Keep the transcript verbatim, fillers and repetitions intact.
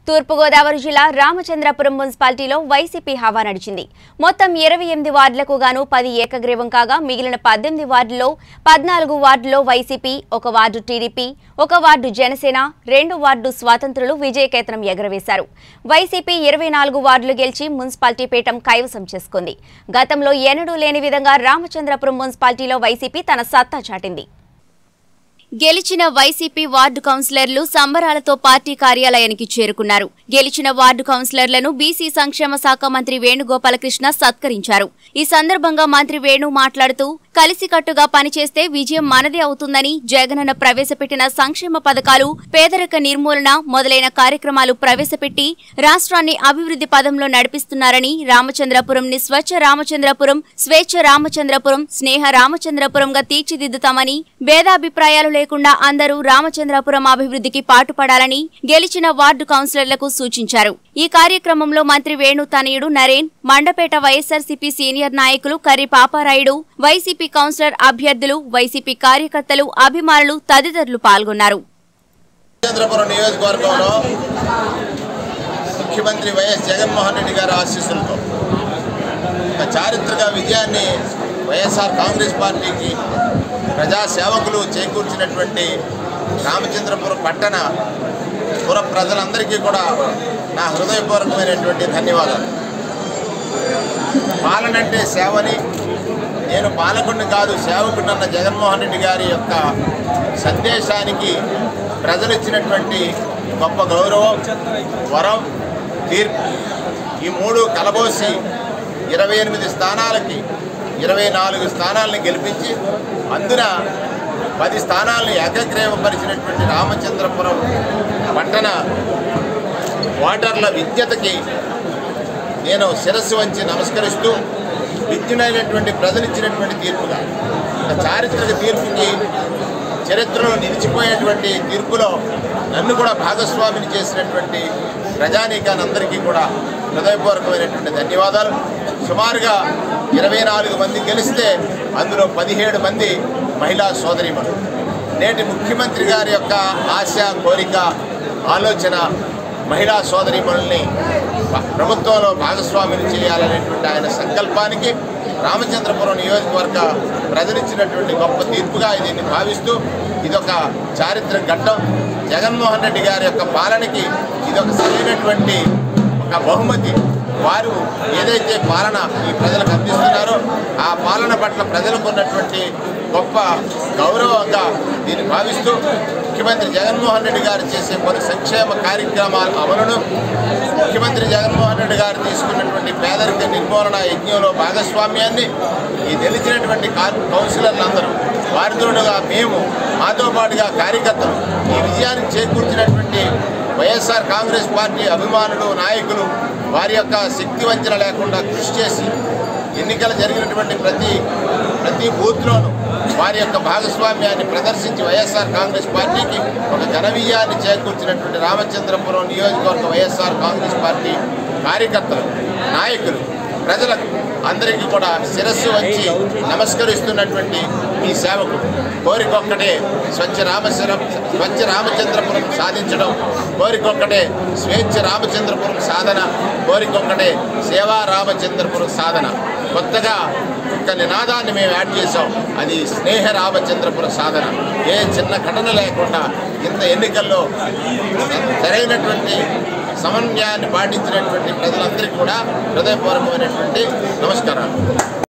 తూర్పు గోదావరి జిల్లా రామచంద్రపురం మున్సిపాలిటీలో వైసీపీ హవా నడిచింది. మొత్తం ఇరవై ఎనిమిది వార్డులకు గాను పది ఏకగ్రీవం కాగా మిగిలిన పద్దెనిమిది వార్డుల్లో పద్నాలుగు వార్డుల్లో వైసీపీ, ఒక వార్డు టీడీపీ, ఒక వార్డు జనసేన, రెండు వార్డు స్వాతంత్రులు విజయకేతనం ఎగరవేశారు. వైసీపీ ఇరవై నాలుగు వార్డులు గెలిచి మున్సిపాలిటీ పీఠం కైవసం చేసుకుంది. గతంలో ఎన్నడూ లేని విధంగా రామచంద్రపురం మున్సిపాలిటీలో వైసీపీ తన సత్తా చాటింది. గెలిచిన వైసీపీ వార్డు కౌన్సిలర్లు సంబరాలతో పార్టీ కార్యాలయానికి చేరుకున్నారు. గెలిచిన వార్డు కౌన్సిలర్లను బీసీ సంక్షేమ శాఖ మంత్రి వేణుగోపాలకృష్ణ సత్కరించారు. ఈ సందర్భంగా మంత్రి వేణు మాట్లాడుతూ కలిసికట్టుగా పనిచేస్తే విజయం మనదే అవుతుందని, జగనన్న ప్రవేశపెట్టిన సంక్షేమ పథకాలు, పేదరిక నిర్మూలన మొదలైన కార్యక్రమాలు ప్రవేశపెట్టి రాష్ట్రాన్ని అభివృద్ధి పదంలో నడిపిస్తున్నారని, రామచంద్రపురం ని స్వచ్ఛ రామచంద్రపురం, స్వేచ్ఛ రామచంద్రపురం, స్నేహ రామచంద్రపురంగా తీర్చిదిద్దుతామని, భేదాభిప్రాయాలు లేకుండా అందరూ రామచంద్రపురం అభివృద్ధికి పాటుపడాలని గెలిచిన వార్డు కౌన్సిలర్లకు సూచించారు. ఈ కార్యక్రమంలో మంత్రి వేణు తనయుడు నరేన్, మండపేట వైఎస్ఆర్సీపీ సీనియర్ నాయకులు కర్రి పాపారాయుడు, వైసీపీ కౌన్సిలర్ అభ్యర్థులు, వైసీపీ కార్యకర్తలు, అభిమానులు తదితరులు పాల్గొన్నారు. రామచంద్రపురం నియోజకవర్గంలో ముఖ్యమంత్రి వైఎస్ జగన్మోహన్ రెడ్డి గారి ఆశీస్సులతో ఒక చారిత్రక విజయాన్ని వైఎస్ఆర్ కాంగ్రెస్ పార్టీకి ప్రజా సేవకులు చేకూర్చినటువంటి రామచంద్రపురం పట్టణ పుర ప్రజలందరికీ కూడా నా హృదయపూర్వకమైనటువంటి ధన్యవాదాలు. పాలనంటే సేవని, నేను పాలకుడిని కాదు సేవకుడిని అన్న జగన్మోహన్ రెడ్డి గారి యొక్క సందేశానికి ప్రజలు ఇచ్చినటువంటి గొప్ప గౌరవం, వరం, తీర్పు ఈ మూడు కలబోసి ఇరవై ఎనిమిది స్థానాలకి ఇరవై నాలుగు స్థానాలను గెలిపించి అందున పది స్థానాలను ఏకగ్రీవపరిచినటువంటి రామచంద్రపురం పట్టణ ఓటర్ల విజ్ఞతకి నేను శిరస్సు వంచి నమస్కరిస్తూ, విజ్ఞులైనటువంటి ప్రజలిచ్చినటువంటి తీర్పుగా చారిత్రక తీర్పుకి చరిత్రలో నిలిచిపోయేటువంటి తీర్పులో నన్ను కూడా భాగస్వామిని చేసినటువంటి ప్రజానీకాన్ని అందరికీ కూడా హృదయపూర్వకమైనటువంటి ధన్యవాదాలు. సుమారుగా ఇరవై నాలుగు మంది గెలిస్తే అందులో పదిహేడు మంది మహిళా సోదరీమణులు. నేటి ముఖ్యమంత్రి గారి యొక్క ఆశ, కోరిక, ఆలోచన మహిళా సోదరీమణుల్ని ప్రభుత్వంలో భాగస్వామిని చేయాలనేటువంటి ఆయన సంకల్పానికి రామచంద్రపురం నియోజకవర్గ ప్రజలిచ్చినటువంటి గొప్ప తీర్పుగా దీన్ని భావిస్తూ ఇదొక చారిత్రక ఘట్టం. జగన్మోహన్ రెడ్డి గారి యొక్క పాలనకి ఇదొక సరైనటువంటి ఒక బహుమతి. వారు ఏదైతే పాలన ఈ ప్రజలకు అందిస్తున్నారో ఆ పాలన పట్ల ప్రజలకు ఉన్నటువంటి గొప్ప గౌరవంగా దీన్ని భావిస్తూ ముఖ్యమంత్రి జగన్మోహన్ రెడ్డి గారు చేసే పలు సంక్షేమ కార్యక్రమాల అమలును, ముఖ్యమంత్రి జగన్మోహన్ రెడ్డి గారు తీసుకున్నటువంటి పేదరిక నిర్మూలన యజ్ఞంలో భాగస్వామ్యాన్ని ఈ గెలిచినటువంటి కౌన్సిలర్లందరూ, వారితోడుగా మేము, మాతో పాటుగా కార్యకర్తలు ఈ విజయానికి చేకూర్చినటువంటి వైఎస్ఆర్ కాంగ్రెస్ పార్టీ అభిమానులు, నాయకులు వారి యొక్క శక్తి వంచన లేకుండా కృషి చేసి ఎన్నికలు జరిగినటువంటి ప్రతి ప్రతి బూత్లోనూ వారి యొక్క భాగస్వామ్యాన్ని ప్రదర్శించి వైఎస్ఆర్ కాంగ్రెస్ పార్టీకి ఒక ఘన విజయాన్ని చేకూర్చినటువంటి రామచంద్రపురం నియోజకవర్గ వైఎస్ఆర్ కాంగ్రెస్ పార్టీ కార్యకర్తలు, నాయకులు, ప్రజలకు అందరికీ కూడా శిరస్సు వంచి నమస్కరిస్తున్నటువంటి ఈ సేవకు కోరికొక్కటే స్వచ్ఛ రామచంద్ర స్వచ్ఛ రామచంద్రపురం సాధించడం, కోరికొక్కటే స్వేచ్ఛ రామచంద్రపురం సాధన, కోరికొక్కటే సేవా రామచంద్రపురం సాధన. కొత్తగా ఒక నినాదాన్ని మేము యాడ్ చేసాం, అది స్నేహ రామచంద్రపురం సాధన. ఏ చిన్న ఘటన లేకుండా ఇంత ఎన్నికల్లో సరైనటువంటి సమన్వయాన్ని పాటించినటువంటి ప్రజలందరికీ కూడా హృదయపూర్వకమైనటువంటి నమస్కారాలు.